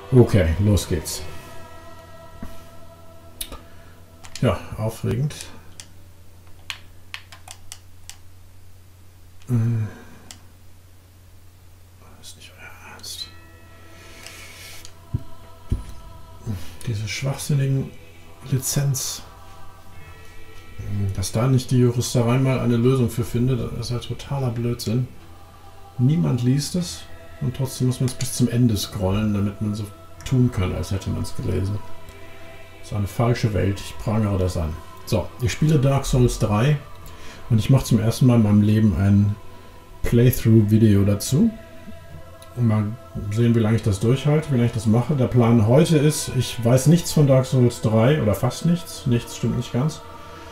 Okay, los geht's. Ja, aufregend. Das ist nicht euer Ernst. Diese schwachsinnigen Lizenz. Dass da nicht die Juristerei mal eine Lösung für findet, das ist ja totaler Blödsinn. Niemand liest es und trotzdem muss man es bis zum Ende scrollen, damit man so tun kann, als hätte man es gelesen. Das ist eine falsche Welt, ich prangere das an. So, ich spiele Dark Souls 3 und ich mache zum ersten Mal in meinem Leben ein Playthrough-Video dazu. Und mal sehen, wie lange ich das durchhalte, wie lange ich das mache. Der Plan heute ist, ich weiß nichts von Dark Souls 3 oder fast nichts. Nichts stimmt nicht ganz.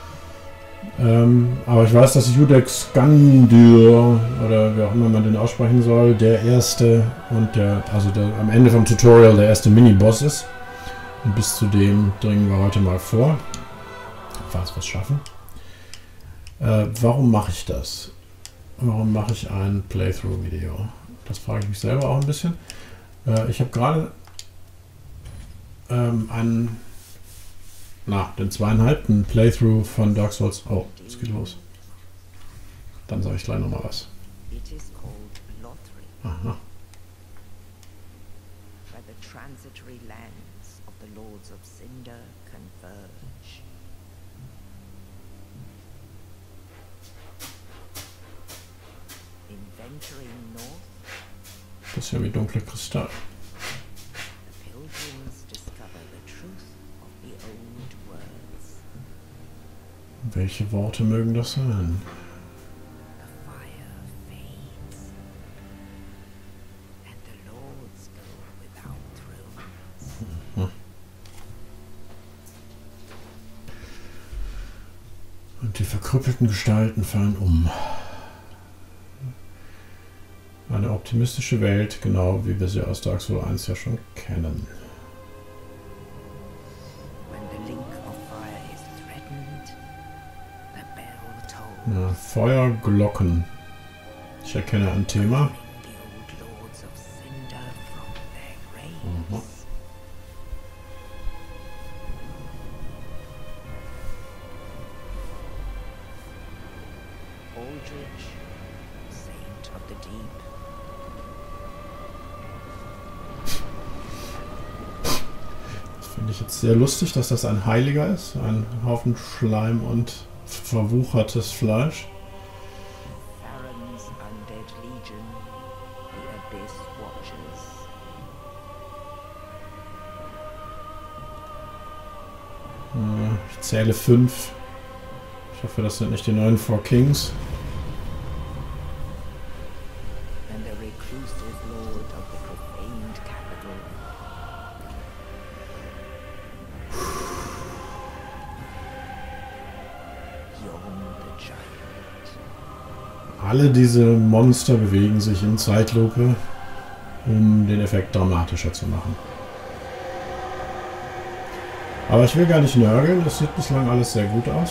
Aber ich weiß, dass Judex Gandur oder wie auch immer man den aussprechen soll, der erste und am Ende vom Tutorial der erste Mini-Boss ist. Und bis zu dem dringen wir heute mal vor. Falls wir es schaffen. Warum mache ich das? Warum mache ich ein Playthrough-Video? Das frage ich mich selber auch ein bisschen. Ich habe gerade den 2,5. Playthrough von Dark Souls. Oh, es geht los. Dann sage ich gleich nochmal was. Aha. Das ist ja wie dunkler Kristall. Welche Worte mögen das sein? Und die verkrüppelten Gestalten fallen um. Eine optimistische Welt, genau wie wir sie aus Dark Souls 1 ja schon kennen. Ja, Feuerglocken. Ich erkenne ein Thema. Mhm. Das finde ich jetzt sehr lustig, dass das ein Heiliger ist. Ein Haufen Schleim und verwuchertes Fleisch. Ich zähle 5. Ich hoffe, das sind nicht die neuen Four Kings. Alle diese Monster bewegen sich in Zeitlupe, um den Effekt dramatischer zu machen. Aber ich will gar nicht nörgeln, das sieht bislang alles sehr gut aus.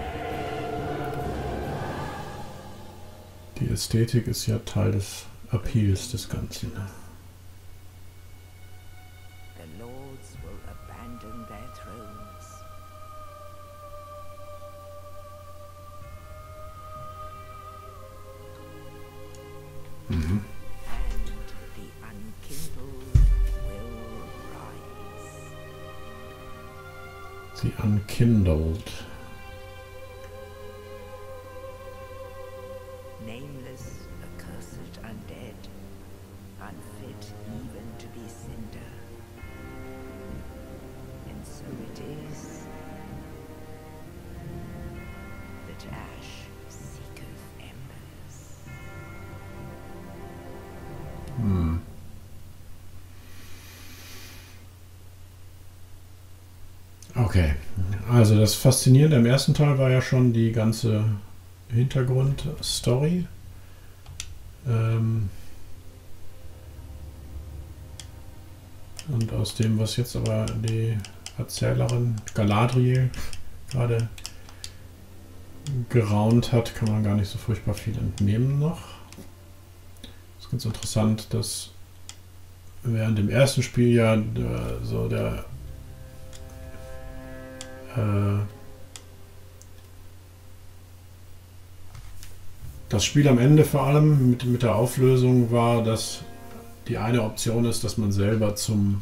Die Ästhetik ist ja Teil des Appeals des Ganzen. Mhm. The Unkindled. Nameless, accursed undead, unfit even to be cinder. And so it is that ash seeketh embers. Hm. Okay, also das Faszinierende im ersten Teil war ja schon die ganze Hintergrundstory. Und aus dem, was jetzt aber die Erzählerin Galadriel gerade geraunt hat, kann man gar nicht so furchtbar viel entnehmen noch. Es ist ganz interessant, dass während im ersten Spiel ja so das Spiel am Ende vor allem mit der Auflösung war, dass die eine Option ist, dass man selber zur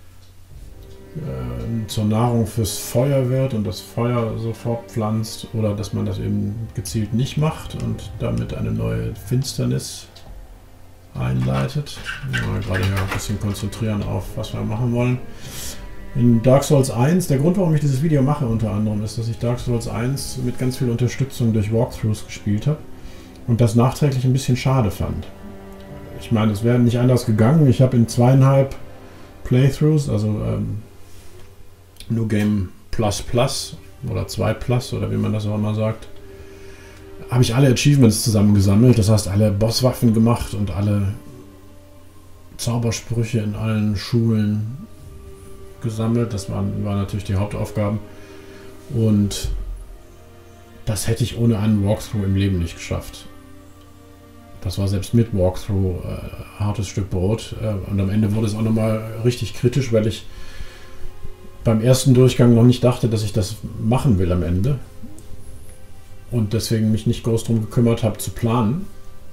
Nahrung fürs Feuer wird und das Feuer sofort pflanzt, oder dass man das eben gezielt nicht macht und damit eine neue Finsternis einleitet. Wir gerade hier ein bisschen konzentrieren auf, was wir machen wollen. In Dark Souls 1, der Grund, warum ich dieses Video mache unter anderem, ist, dass ich Dark Souls 1 mit ganz viel Unterstützung durch Walkthroughs gespielt habe und das nachträglich ein bisschen schade fand. Ich meine, es wäre nicht anders gegangen. Ich habe in 2,5 Playthroughs, also New Game Plus Plus oder 2 Plus oder wie man das auch immer sagt, habe ich alle Achievements zusammengesammelt. Das heißt, alle Bosswaffen gemacht und alle Zaubersprüche in allen Schulen gesammelt. Das waren natürlich die Hauptaufgaben. Und das hätte ich ohne einen Walkthrough im Leben nicht geschafft. Das war selbst mit Walkthrough hartes Stück Brot. Und am Ende wurde es auch nochmal richtig kritisch, weil ich beim ersten Durchgang noch nicht dachte, dass ich das machen will am Ende. Und deswegen mich nicht groß darum gekümmert habe zu planen.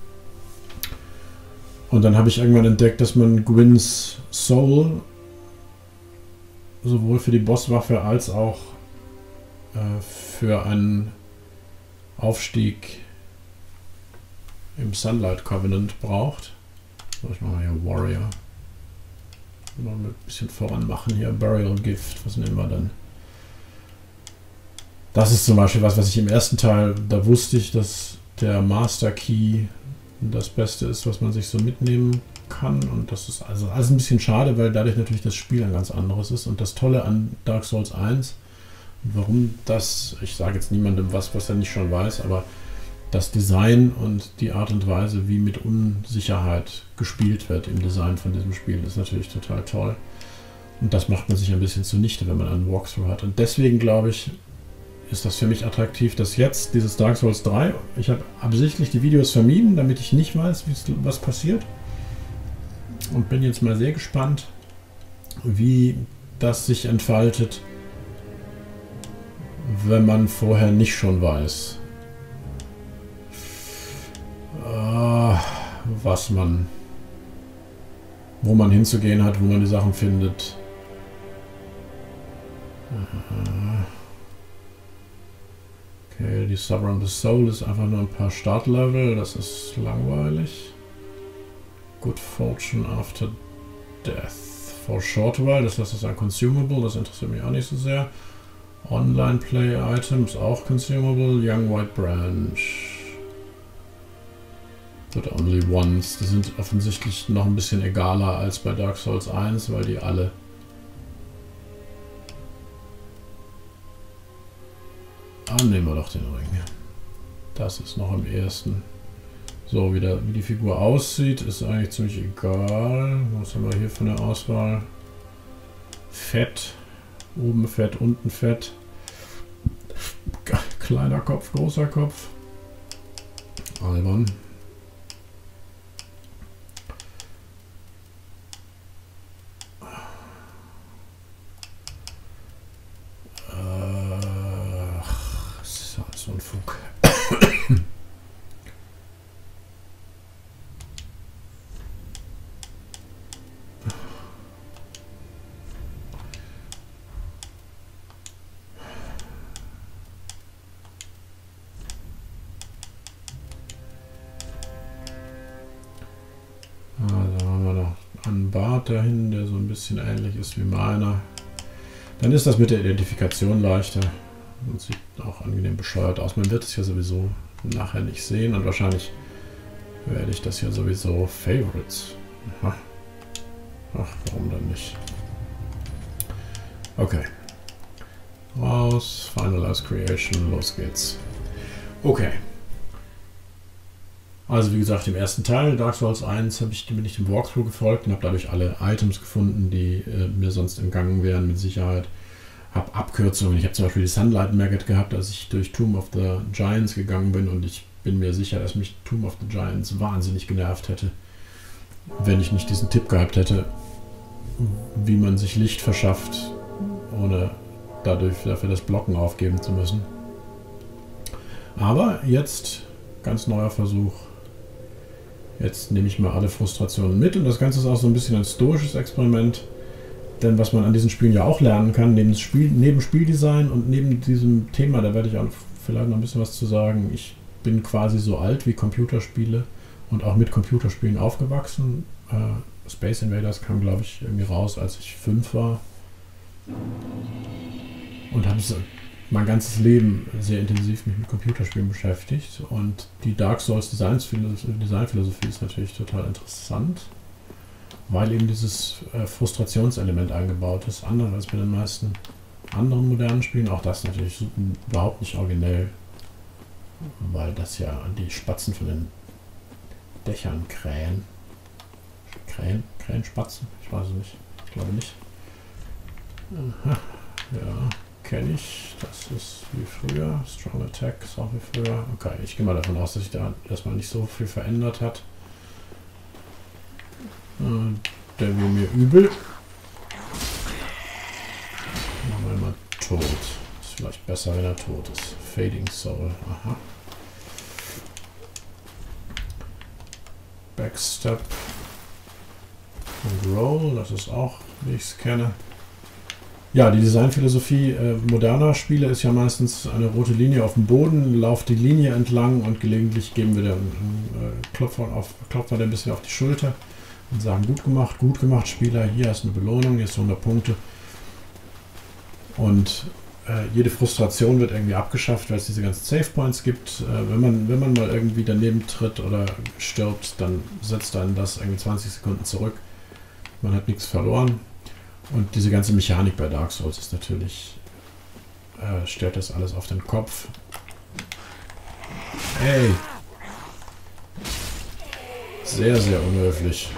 Und dann habe ich irgendwann entdeckt, dass man Gwyn's Soul sowohl für die Bosswaffe als auch für einen Aufstieg im Sunlight Covenant braucht. So, ich mache mal hier Warrior. Mal ein bisschen voran machen hier. Burial Gift, was nehmen wir dann? Das ist zum Beispiel was ich im ersten Teil, da wusste ich, dass der Master Key das Beste ist, was man sich so mitnehmen kann. Und das ist also alles ein bisschen schade, weil dadurch natürlich das Spiel ein ganz anderes ist. Und das Tolle an Dark Souls 1, warum das, ich sage jetzt niemandem was er nicht schon weiß, aber das Design und die Art und Weise, wie mit Unsicherheit gespielt wird im Design von diesem Spiel, ist natürlich total toll. Und das macht man sich ein bisschen zunichte, wenn man einen Walkthrough hat. Und deswegen glaube ich, ist das für mich attraktiv, dass jetzt dieses Dark Souls 3, ich habe absichtlich die Videos vermieden, damit ich nicht weiß, was passiert. Und bin jetzt mal sehr gespannt, wie das sich entfaltet, wenn man vorher nicht schon weiß, wo man hinzugehen hat, wo man die Sachen findet. Okay, die Sovereign the Soul ist einfach nur ein paar Startlevel, das ist langweilig. Good Fortune After Death. For Short While, das ist ein Consumable, das interessiert mich auch nicht so sehr. Online Play Items, auch Consumable. Young White Branch. But only once. Die sind offensichtlich noch ein bisschen egaler als bei Dark Souls 1, weil die alle nehmen wir doch den Ring. Das ist noch am ersten. So, wie die Figur aussieht, ist eigentlich ziemlich egal. Was haben wir hier für eine Auswahl? Fett. Oben Fett, unten Fett. Kleiner Kopf, großer Kopf. Albern. So ein Fug. Da haben wir noch einen Bart dahin, der so ein bisschen ähnlich ist wie meiner. Dann ist das mit der Identifikation leichter. Und sieht auch angenehm bescheuert aus. Man wird es ja sowieso nachher nicht sehen und wahrscheinlich werde ich das ja sowieso Favorites. Aha. Ach, warum dann nicht? Okay. Raus, Finalize Creation, los geht's. Okay. Also wie gesagt, im ersten Teil, Dark Souls 1, bin ich dem Walkthrough gefolgt und habe dadurch alle Items gefunden, die mir sonst entgangen wären, mit Sicherheit. Habe Abkürzungen. Ich habe zum Beispiel die Sunlight Maggot gehabt, als ich durch Tomb of the Giants gegangen bin, und ich bin mir sicher, dass mich Tomb of the Giants wahnsinnig genervt hätte, wenn ich nicht diesen Tipp gehabt hätte, wie man sich Licht verschafft, ohne dafür das Blocken aufgeben zu müssen. Aber jetzt, ganz neuer Versuch, jetzt nehme ich mal alle Frustrationen mit und das Ganze ist auch so ein bisschen ein stoisches Experiment, denn was man an diesen Spielen ja auch lernen kann, neben Spieldesign und neben diesem Thema, da werde ich auch vielleicht noch ein bisschen was zu sagen, ich bin quasi so alt wie Computerspiele und auch mit Computerspielen aufgewachsen. Space Invaders kam, glaube ich, irgendwie raus, als ich 5 war und habe mein ganzes Leben sehr intensiv mich mit Computerspielen beschäftigt und die Dark Souls Designphilosophie ist natürlich total interessant, weil eben dieses Frustrationselement eingebaut ist, anders als bei den meisten anderen modernen Spielen. Auch das natürlich überhaupt nicht originell, weil das ja die Spatzen von den Dächern krähen. Krähenspatzen? Ich weiß es nicht. Ich glaube nicht. Aha. Ja, kenne ich. Das ist wie früher. Strong Attack ist auch wie früher. Okay, ich gehe mal davon aus, dass sich da erstmal nicht so viel verändert hat. Der will mir übel. Machen wir mal tot. Ist vielleicht besser, wenn er tot ist. Fading Soul. Aha. Backstep. Und Roll. Das ist auch, wie ich es kenne. Ja, die Designphilosophie moderner Spiele ist ja meistens eine rote Linie auf dem Boden, lauft die Linie entlang und gelegentlich geben wir dann klopfen wir ein bisschen auf die Schulter und sagen, gut gemacht, Spieler, hier hast du eine Belohnung, hier hast du 100 Punkte. Und jede Frustration wird irgendwie abgeschafft, weil es diese ganzen Save Points gibt. Wenn man mal irgendwie daneben tritt oder stirbt, dann setzt einen das irgendwie 20 Sekunden zurück. Man hat nichts verloren. Und diese ganze Mechanik bei Dark Souls ist natürlich, stellt das alles auf den Kopf. Ey! Sehr, sehr unhöflich.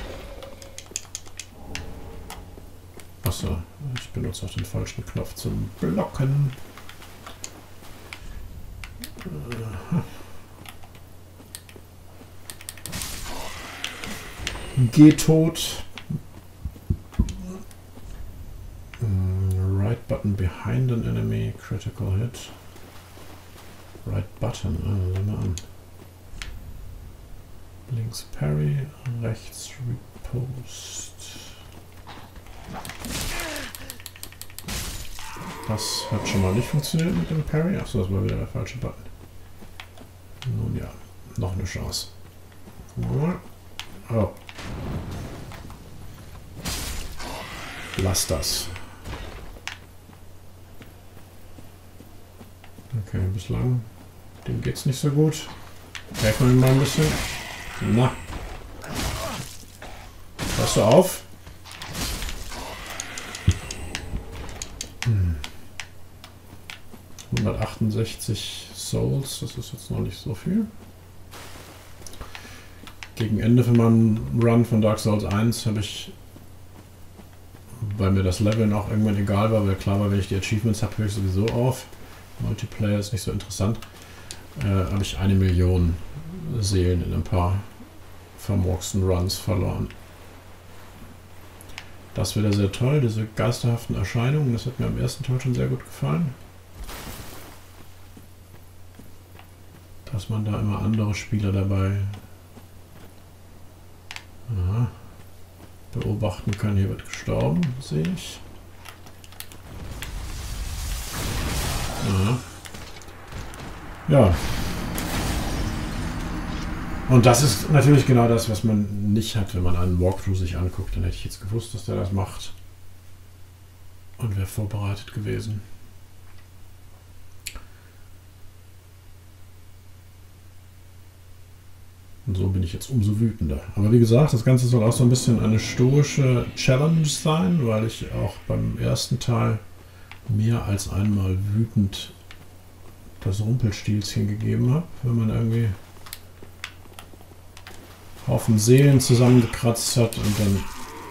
Achso, ich benutze auch den falschen Knopf zum Blocken. Geh tot. Right button behind an enemy, critical hit. Right button, sehen wir an. Links Parry, rechts Riposte. Das hat schon mal nicht funktioniert mit dem Parry. Achso, das war wieder der falsche Button. Nun ja, noch eine Chance. Oh. Lass das. Okay, bislang dem geht's nicht so gut. Helfen wir ihm mal ein bisschen. Na. Pass du auf. 168 Souls, das ist jetzt noch nicht so viel. Gegen Ende von meinem Run von Dark Souls 1 habe ich, weil mir das Leveln auch irgendwann egal war, weil klar war, wenn ich die Achievements habe, höre ich sowieso auf. Multiplayer ist nicht so interessant. Habe ich 1 Million Seelen in ein paar vermurksten Runs verloren. Das wäre sehr toll, diese geisterhaften Erscheinungen, das hat mir am ersten Teil schon sehr gut gefallen. Dass man da immer andere Spieler dabei beobachten kann. Hier wird gestorben, sehe ich. Ja. Und das ist natürlich genau das, was man nicht hat, wenn man einen Walkthrough sich anguckt. Dann hätte ich jetzt gewusst, dass der das macht. Und wäre vorbereitet gewesen. Und so bin ich jetzt umso wütender. Aber wie gesagt, das Ganze soll auch so ein bisschen eine stoische Challenge sein, weil ich auch beim ersten Teil mehr als einmal wütend das Rumpelstilzchen gegeben habe, wenn man irgendwie Haufen Seelen zusammengekratzt hat und dann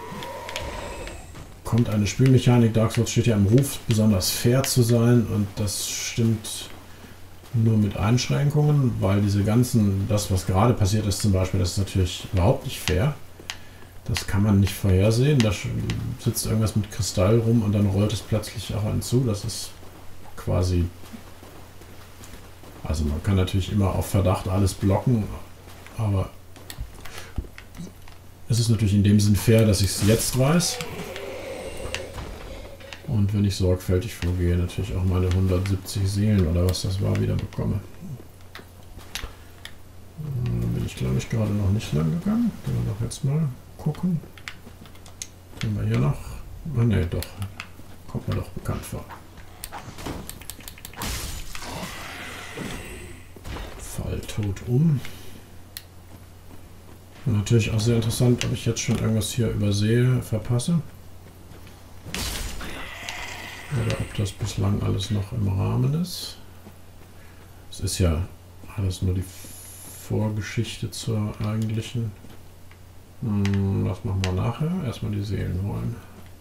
kommt eine Spielmechanik. Dark Souls steht ja im Ruf, besonders fair zu sein, und das stimmt nur mit Einschränkungen, weil diese ganzen, das was gerade passiert ist zum Beispiel, das ist natürlich überhaupt nicht fair. Das kann man nicht vorhersehen. Da sitzt irgendwas mit Kristall rum und dann rollt es plötzlich auch einen zu. Das ist quasi... Also man kann natürlich immer auf Verdacht alles blocken, aber es ist natürlich in dem Sinn fair, dass ich es jetzt weiß. Und wenn ich sorgfältig vorgehe, natürlich auch meine 170 Seelen oder was das war, wieder bekomme. Dann bin ich, glaube ich, gerade noch nicht lang gegangen. Können wir doch jetzt mal gucken. Haben wir hier noch? Ah ne, doch. Kommt mir doch bekannt vor. Fall tot um. Und natürlich auch sehr interessant, ob ich jetzt schon irgendwas hier übersehe, verpasse. Oder ob das bislang alles noch im Rahmen ist. Es ist ja alles nur die Vorgeschichte zur eigentlichen. Das machen wir nachher. Erstmal die Seelen holen.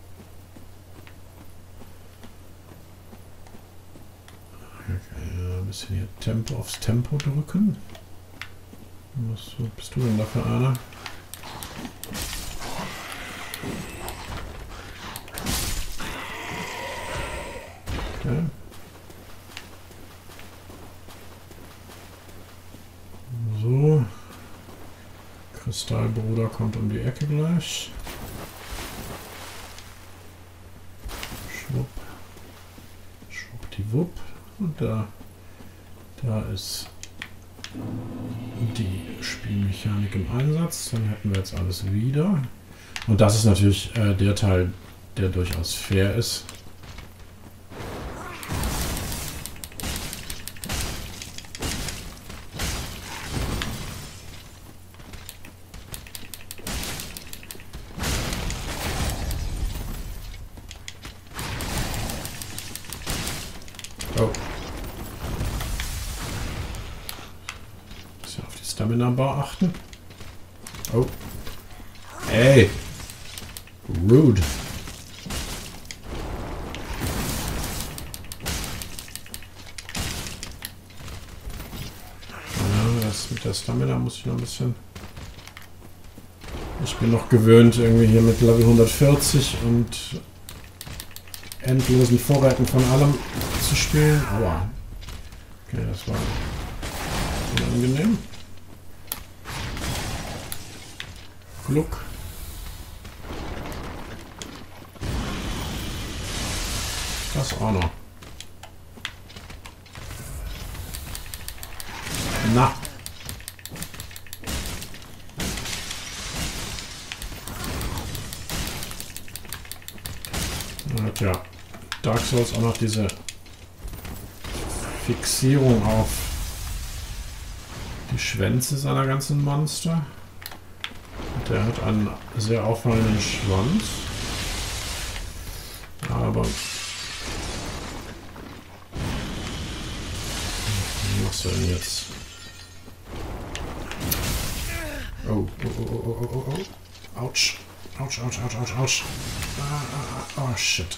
Okay, ein bisschen hier Tempo aufs Tempo drücken. Was bist du denn da für einer? Okay. So. Kristallbruder kommt um die Ecke gleich. Schwupp. Schwuppdiwupp. Und da ist die Spielmechanik im Einsatz. Dann hätten wir jetzt alles wieder. Und das ist natürlich der Teil, der durchaus fair ist. Oh. Bisschen auf die Stamina-Bar achten. Oh. Ey. Rude. Ja, das mit der Stamina muss ich noch ein bisschen... Ich bin noch gewöhnt, irgendwie hier mit Level 140 und endlosen Vorräten von allem zu spielen. Aua. Okay, das war unangenehm. Gluck. Das auch noch. Na. Hat ja Dark Souls auch noch diese Fixierung auf die Schwänze seiner ganzen Monster. Und der hat einen sehr auffallenden Schwanz. Aber was machst du denn jetzt? Oh, oh, oh, oh, oh, oh, oh. Autsch. Autsch, autsch, autsch, autsch, autsch. Oh, shit.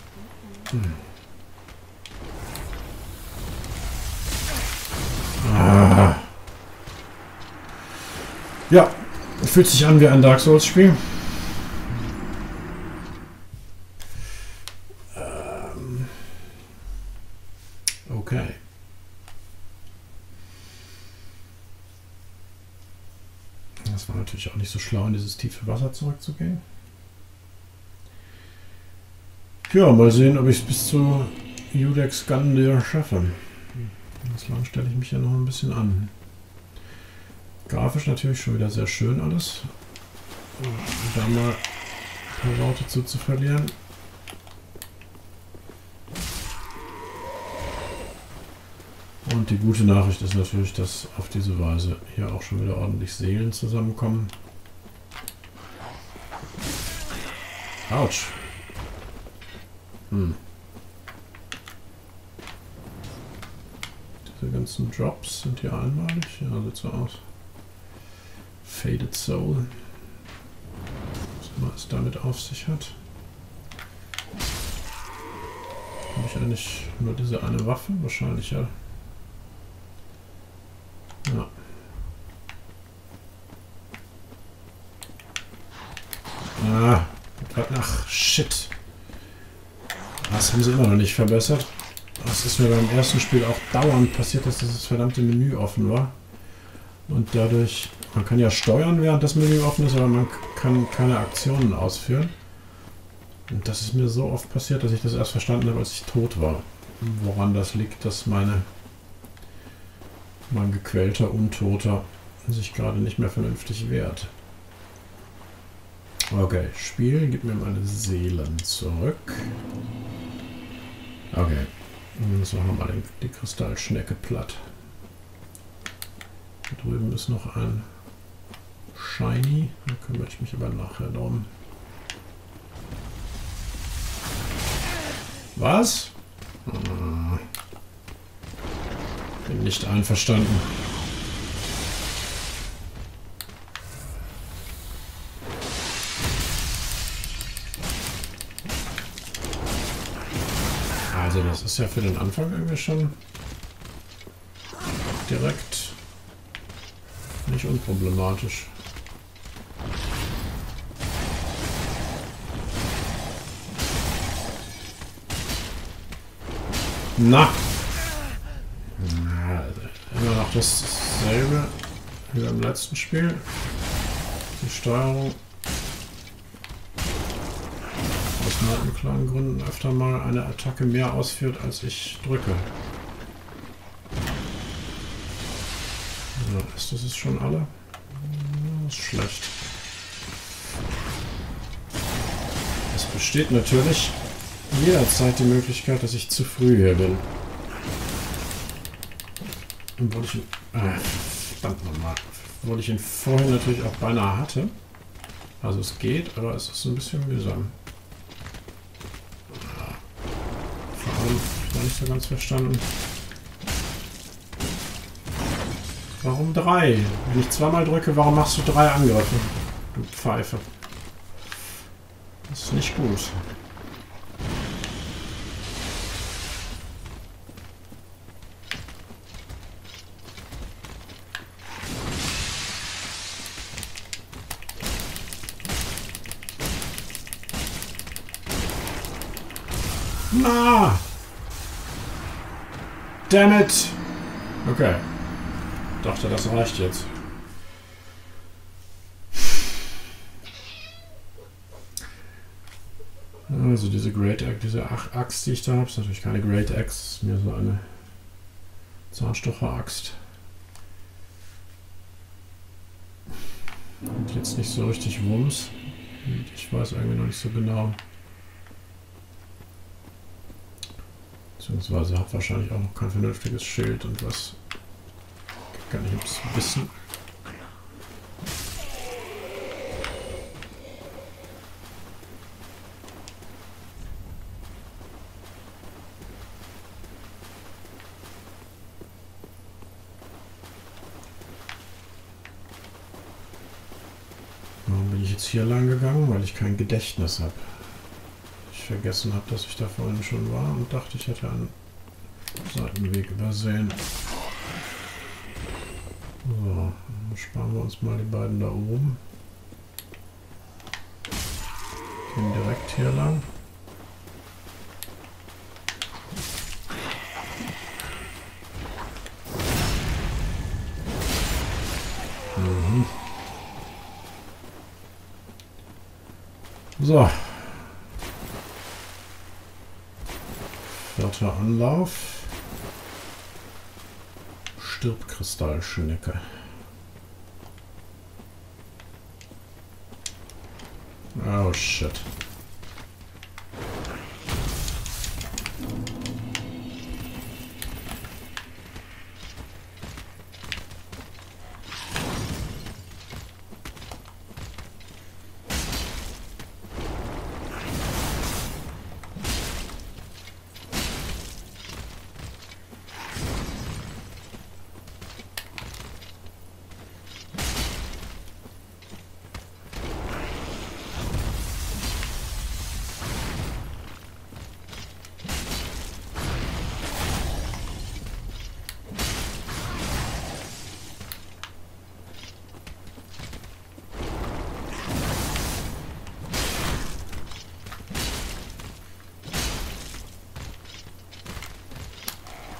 Ja, fühlt sich an wie ein Dark Souls Spiel. Okay. Das war natürlich auch nicht so schlau, in dieses tiefe Wasser zurückzugehen. Ja, mal sehen, ob ich es bis zu Iudex Gandir schaffe. Bislang stelle ich mich ja noch ein bisschen an. Grafisch natürlich schon wieder sehr schön alles. Um da mal ein paar Worte zu verlieren. Und die gute Nachricht ist natürlich, dass auf diese Weise hier auch schon wieder ordentlich Seelen zusammenkommen. Autsch. Diese ganzen Drops sind hier einmalig. Ja, sieht so aus. Faded Soul. Was immer es damit auf sich hat. Habe ich eigentlich nur diese eine Waffe? Wahrscheinlich ja. Ja. shit. Das haben sie immer noch nicht verbessert. Das ist mir beim ersten Spiel auch dauernd passiert, dass das verdammte Menü offen war. Und dadurch, man kann ja steuern, während das Menü offen ist, aber man kann keine Aktionen ausführen. Und das ist mir so oft passiert, dass ich das erst verstanden habe, als ich tot war. Woran das liegt, dass mein gequälter Untoter sich gerade nicht mehr vernünftig wehrt. Okay, Spiel, gib mir meine Seelen zurück. Okay, jetzt machen wir mal die Kristallschnecke platt. Da drüben ist noch ein Shiny, da kümmere ich mich aber nachher drum. Was? Bin nicht einverstanden. Also das ist ja für den Anfang irgendwie schon direkt nicht unproblematisch. Na! Immer noch dasselbe wie beim letzten Spiel. Die Steuerung aus notenklaren Gründen öfter mal eine Attacke mehr ausführt, als ich drücke. So, ist das schon alle? Das ist schlecht. Es besteht natürlich jederzeit die Möglichkeit, dass ich zu früh hier bin. Obwohl ich ihn, verdammt nochmal, obwohl ich ihn vorhin natürlich auch beinahe hatte. Also es geht, aber es ist ein bisschen mühsam. Vor allem, ich habe nicht so ganz verstanden. Warum 3? Wenn ich zweimal drücke, warum machst du 3 Angriffe? Du Pfeife. Das ist nicht gut. Na! Damn it! Okay. Dachte, das reicht jetzt. Also diese Great Axe, diese Axt, die ich da habe, ist natürlich keine Great Axe, ist mir so eine Zahnstocher-Axt. Und jetzt nicht so richtig Wumms. Ich weiß irgendwie noch nicht so genau. Beziehungsweise habe wahrscheinlich auch noch kein vernünftiges Schild und was kann ich jetzt wissen. Warum bin ich jetzt hier lang gegangen? Weil ich kein Gedächtnis habe. Ich vergessen habe, dass ich da vorhin schon war und dachte, ich hätte einen Seitenweg übersehen. So, dann sparen wir uns mal die beiden da oben. Gehen direkt hier lang. Mhm. So. 4. Anlauf. Stirb, Kristallschnecke. Oh shit.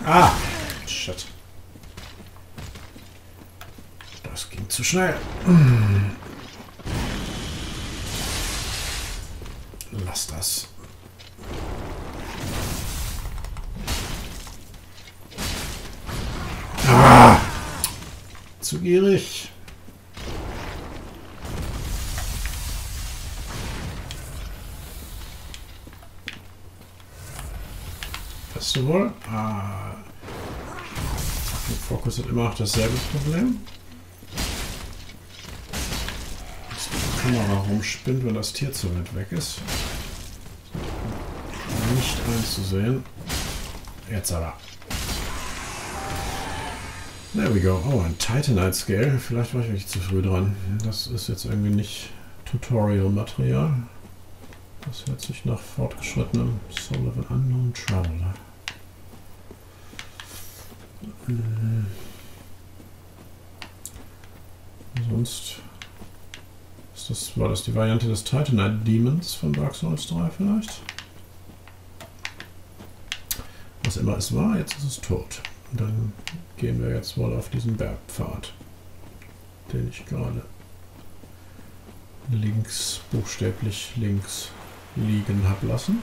Ah! Shit. Das ging zu schnell. Lass das. Ah! Zu gierig. Weißt du wohl? Ah. Fokus hat immer noch dasselbe Problem. Dass die Kamera rumspinnt, wenn das Tier zu weit weg ist. Nicht einzusehen. Jetzt aber. There we go. Oh, ein Titanite Scale. Vielleicht war ich wirklich zu früh dran. Das ist jetzt irgendwie nicht Tutorial-Material. Das hört sich nach fortgeschrittenem Soul of an Unknown Traveler. Sonst war das die Variante des Titanite Demons von Dark Souls 3 vielleicht? Was immer es war, jetzt ist es tot. Und dann gehen wir jetzt wohl auf diesen Bergpfad, den ich gerade links, buchstäblich links liegen habe lassen.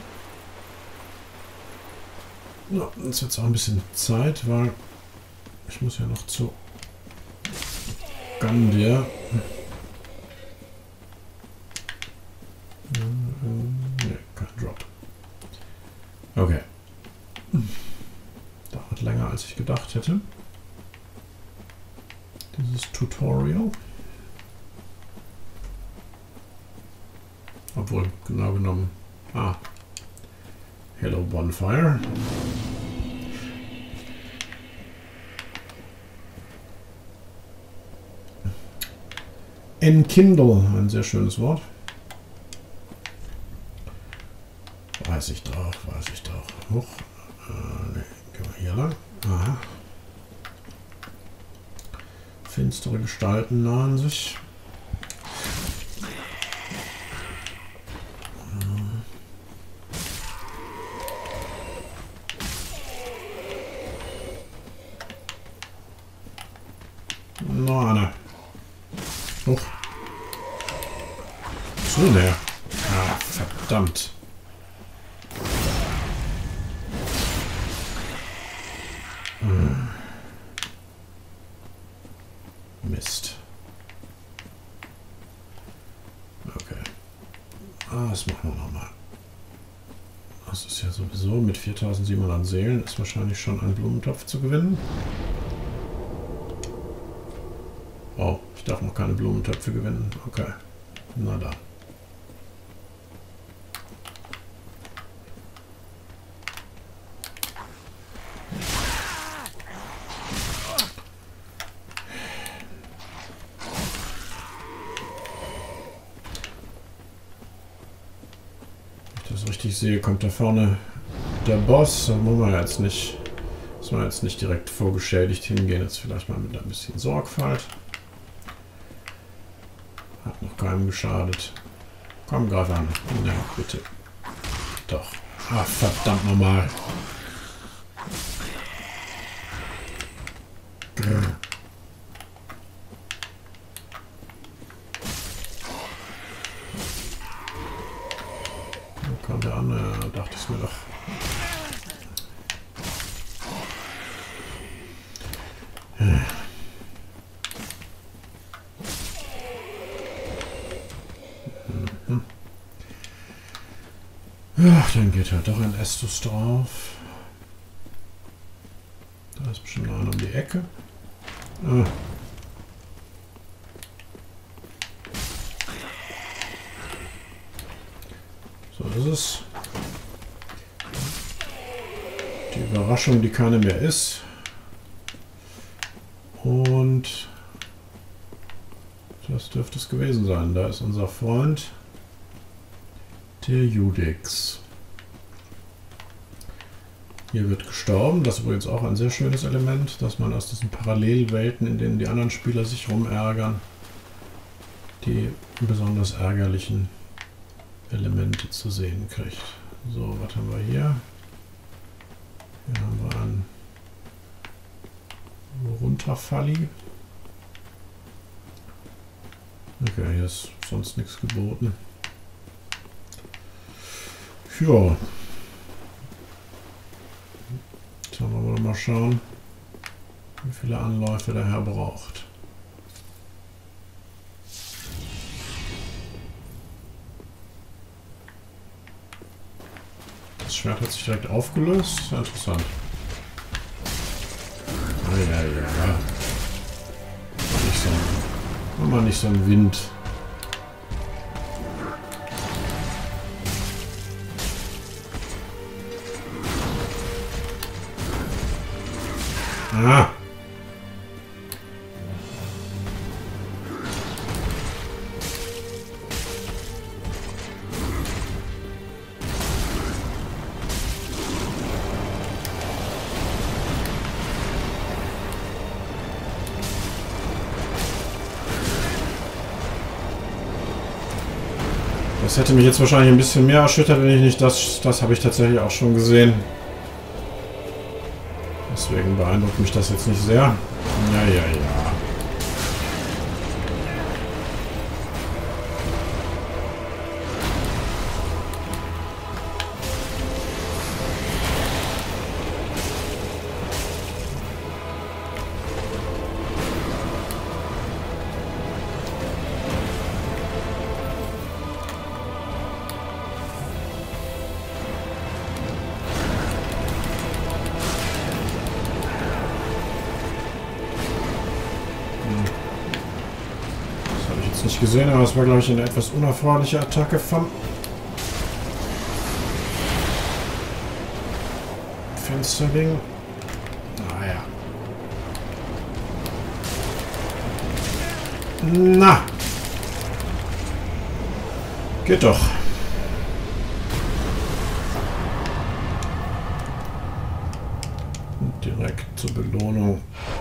Ja, jetzt wird es auch ein bisschen Zeit, weil ich muss ja noch zu Gandia. Ne, kein Drop. Okay. Dauert länger als ich gedacht hätte. Dieses Tutorial. Obwohl, genau genommen. Ah. Hello Bonfire. Enkindle, ein sehr schönes Wort. Weiß ich doch, weiß ich doch. Hoch. Ne, gehen wir hier lang. Aha. Finstere Gestalten nahen sich. Nein. Hoch. So näher. Ah, verdammt. Mist. Okay. Ah, das machen wir nochmal. Das ist ja sowieso mit 4700 Seelen ist wahrscheinlich schon ein Blumentopf zu gewinnen. Oh, ich darf noch keine Blumentöpfe gewinnen. Okay. Na da. Wenn ich das richtig sehe, kommt da vorne der Boss. Da muss man jetzt nicht direkt vorgeschädigt hingehen. Jetzt vielleicht mal mit ein bisschen Sorgfalt. Hat noch keinem geschadet. Komm, greif an. Ja, bitte. Doch. Ah, verdammt nochmal. Wo kam der an? Ja, dachte ich mir doch. Ach, dann geht halt doch ein Estus drauf. Da ist bestimmt einer um die Ecke. Ah. So ist es. Die Überraschung, die keine mehr ist. Und das dürfte es gewesen sein. Da ist unser Freund. Der Judix. Hier wird gestorben. Das ist übrigens auch ein sehr schönes Element, dass man aus diesen Parallelwelten, in denen die anderen Spieler sich rumärgern, die besonders ärgerlichen Elemente zu sehen kriegt. So, was haben wir hier? Hier haben wir einen Kontrafalli. Okay, hier ist sonst nichts geboten. Ja. Dann wollen wir mal schauen, wie viele Anläufe der Herr braucht. Das Schwert hat sich direkt aufgelöst. Sehr interessant. Ah, ja, ja. Nicht so ein Wind. Ah. Das hätte mich jetzt wahrscheinlich ein bisschen mehr erschüttert, wenn ich nicht das habe ich tatsächlich auch schon gesehen. Deswegen beeindruckt mich das jetzt nicht sehr. Ja, ja, ja. Nicht gesehen, aber es war, glaube ich, eine etwas unerfreuliche Attacke vom Fensterding. Naja. Na! Geht doch. Und direkt zur Belohnung.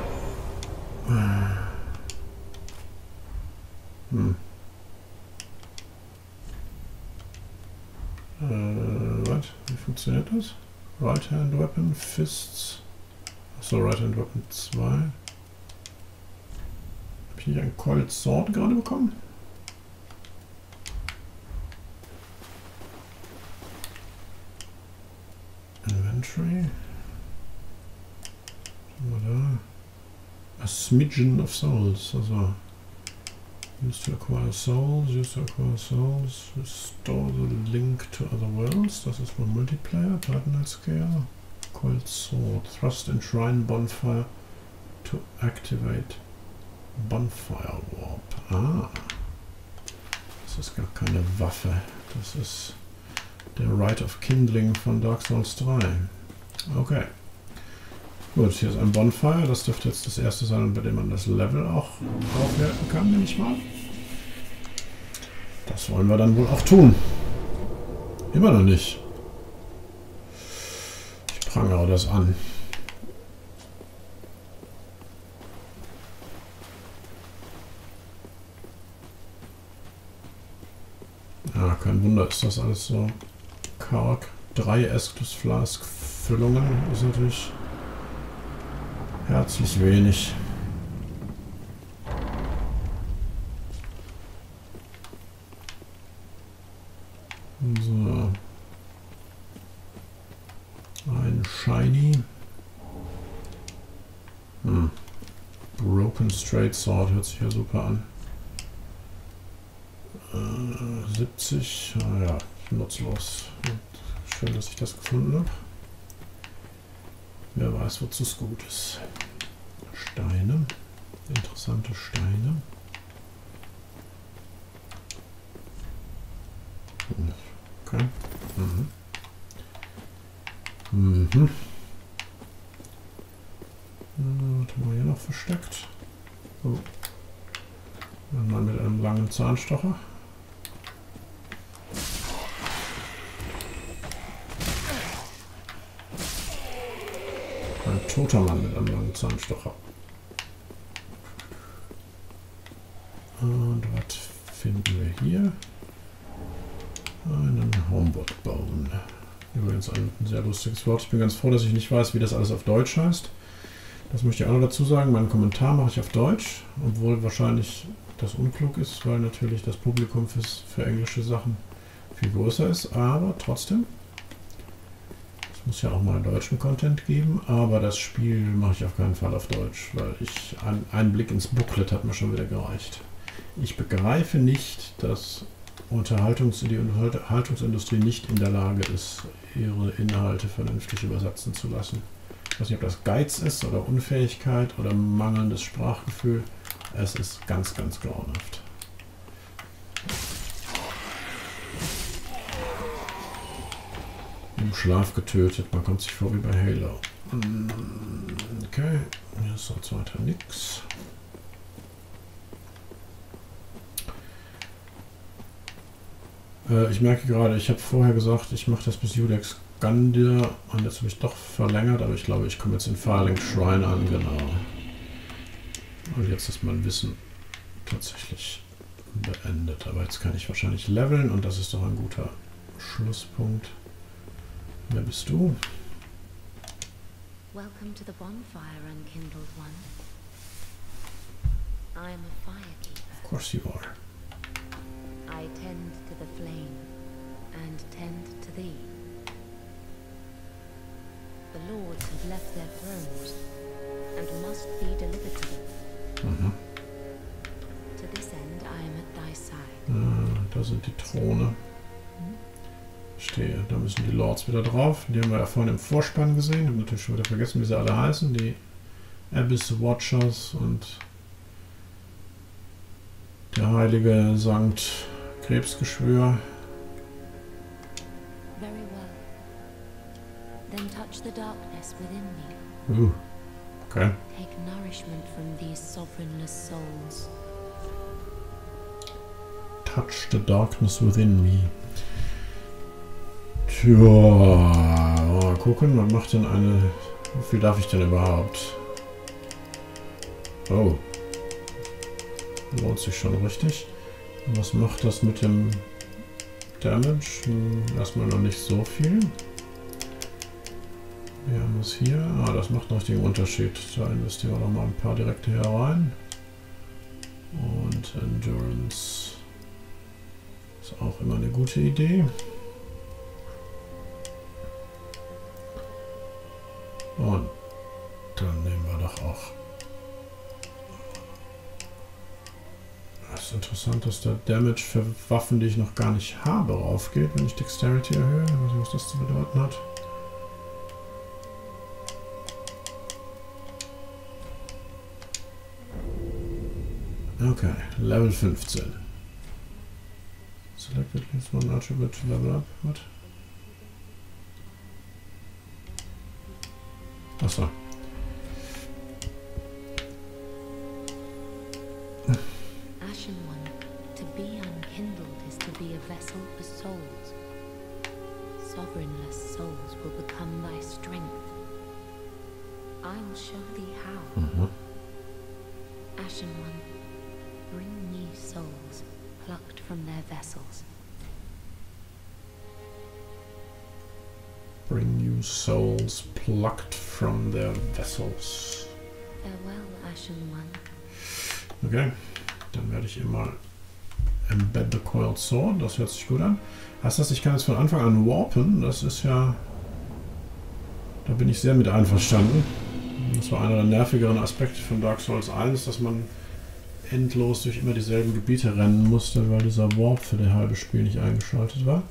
Was? Wie funktioniert das? Right Hand Weapon, Fists. Achso, Right Hand Weapon 2. Habe ich nicht ein Coiled Sword gerade bekommen? Inventory. Was haben wir da? A Smidgen of Souls. Also. Use to acquire souls, use to acquire souls, restore the link to other worlds. Das ist wohl Multiplayer, Titanite Scale, Coiled Sword, Thrust and Shrine Bonfire to activate Bonfire Warp. Ah, das ist gar keine Waffe. Das ist der Rite of Kindling von Dark Souls 3. Okay. Gut, hier ist ein Bonfire. Das dürfte jetzt das erste sein, bei dem man das Level auch aufwerten kann, nehme ich mal. Das wollen wir dann wohl auch tun. Immer noch nicht. Ich prangere das an. Ja, kein Wunder, ist das alles so karg. 3 Estus Flask Füllungen ist natürlich herzlich wenig. So. Ein Shiny. Broken Straight Sword hört sich ja super an. 70. Ah ja, nutzlos. Schön, dass ich das gefunden habe. Wer weiß, wozu es gut ist. Steine. Interessante Steine. Okay. Was haben wir hier noch versteckt? Oh. Ein Mann mit einem langen Zahnstocher. Ein toter Mann mit einem langen Zahnstocher. Und was finden wir hier? Einen Homeward Bone. Übrigens ein sehr lustiges Wort. Ich bin ganz froh, dass ich nicht weiß, wie das alles auf Deutsch heißt. Das möchte ich auch noch dazu sagen. Meinen Kommentar mache ich auf Deutsch, obwohl wahrscheinlich das unklug ist, weil natürlich das Publikum für englische Sachen viel größer ist. Aber trotzdem, es muss ja auch mal deutschen Content geben. Aber das Spiel mache ich auf keinen Fall auf Deutsch, weil ein Blick ins Booklet hat mir schon wieder gereicht. Ich begreife nicht, dass die Unterhaltungsindustrie nicht in der Lage ist, ihre Inhalte vernünftig übersetzen zu lassen. Ich weiß nicht, ob das Geiz ist oder Unfähigkeit oder mangelndes Sprachgefühl. Es ist ganz, ganz grauenhaft. Im Schlaf getötet. Man kommt sich vor wie bei Halo. Okay, hier ist sonst weiter nix. Ich merke gerade, ich habe vorher gesagt, ich mache das bis Judex Gandir und jetzt habe ich doch verlängert, aber ich glaube, ich komme jetzt in Firelink Shrine an, genau. Und jetzt ist mein Wissen tatsächlich beendet. Aber jetzt kann ich wahrscheinlich leveln und das ist doch ein guter Schlusspunkt. Wer bist du? Welcome to the bonfire, unkindled one. I am a firekeeper. Of course you are. I tend to the flame and tend to thee. The lords have left their thrones and must be delivered to them. To this end I am at thy side. Da sind die Throne. Stehe. Da müssen die Lords wieder drauf. Die haben wir ja vorhin im Vorspann gesehen. Ich habe natürlich schon wieder vergessen, wie sie alle heißen. Die Abyss Watchers und der heilige Sankt Krebsgeschwür. Very well. Then touch the darkness within me. Okay. Take nourishment from these sovereignless souls. Touch the darkness within me. Tja, mal gucken, was macht denn eine... Wie viel darf ich denn überhaupt? Oh. Lohnt sich schon richtig. Was macht das mit dem Damage? Erstmal noch nicht so viel. Wir haben es hier. Das macht noch den Unterschied. Da investieren wir noch mal ein paar direkte herein. Und Endurance ist auch immer eine gute Idee. Und dann nehmen wir doch auch. Es ist interessant, dass der Damage für Waffen, die ich noch gar nicht habe, raufgeht, wenn ich Dexterity erhöhe. Ich weiß nicht, was das zu bedeuten hat. Okay, Level 15. Selected least one attribute to level up. What? Achso. Ashen one, to be unkindled is to be a vessel for souls. Sovereignless souls will become thy strength. I will show thee how. Ashen one, bring me souls plucked from their vessels. Bring you souls plucked from their vessels. Farewell, Ashen one. Okay, dann werde ich immer Embed the Coiled Sword. Das hört sich gut an. Heißt das, ich kann jetzt von Anfang an warpen? Das ist ja... Da bin ich sehr mit einverstanden. Das war einer der nervigeren Aspekte von Dark Souls 1, dass man endlos durch immer dieselben Gebiete rennen musste, weil dieser Warp für das halbe Spiel nicht eingeschaltet war.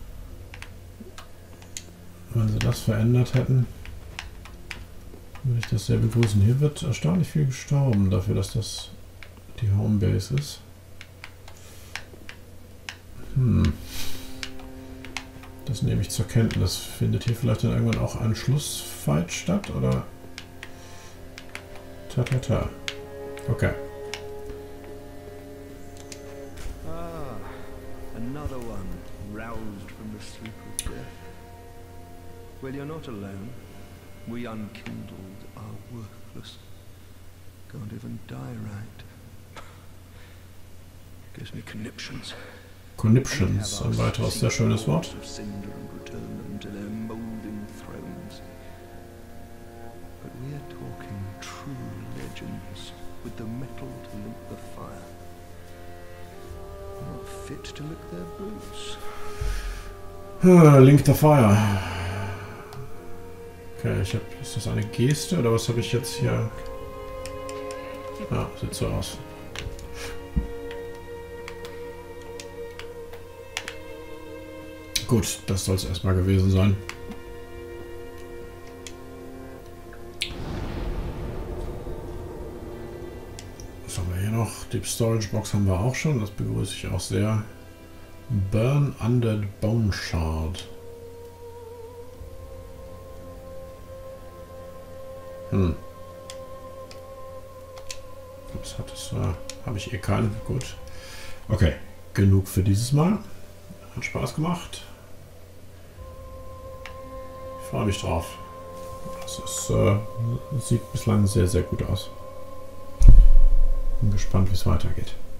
Wenn sie das verändert hätten, würde ich das sehr begrüßen. Hier wird erstaunlich viel gestorben, dafür, dass das die Homebase ist. Das nehme ich zur Kenntnis. Findet hier vielleicht dann irgendwann auch ein Schlussfight statt, oder? Ta. Okay. Another one roused from the sleep of death. Well, you're not alone. We unkindled are worthless. Can't even die right. Gives me conniptions. Conniptions, ein weiteres sehr schönes Wort. But we are talking fit to lick their boots. Link the Fire. Okay, ist das eine Geste oder was habe ich jetzt hier? Ja, sieht so aus. Gut, das soll es erstmal gewesen sein. Was haben wir hier noch? Die Storage Box haben wir auch schon, das begrüße ich auch sehr. Burn Undead Bone Shard. Was hat es? Habe ich eh keinen. Gut. Okay, genug für dieses Mal. Hat Spaß gemacht. Ich freue mich drauf. Das sieht bislang sehr, sehr gut aus. Bin gespannt, wie es weitergeht.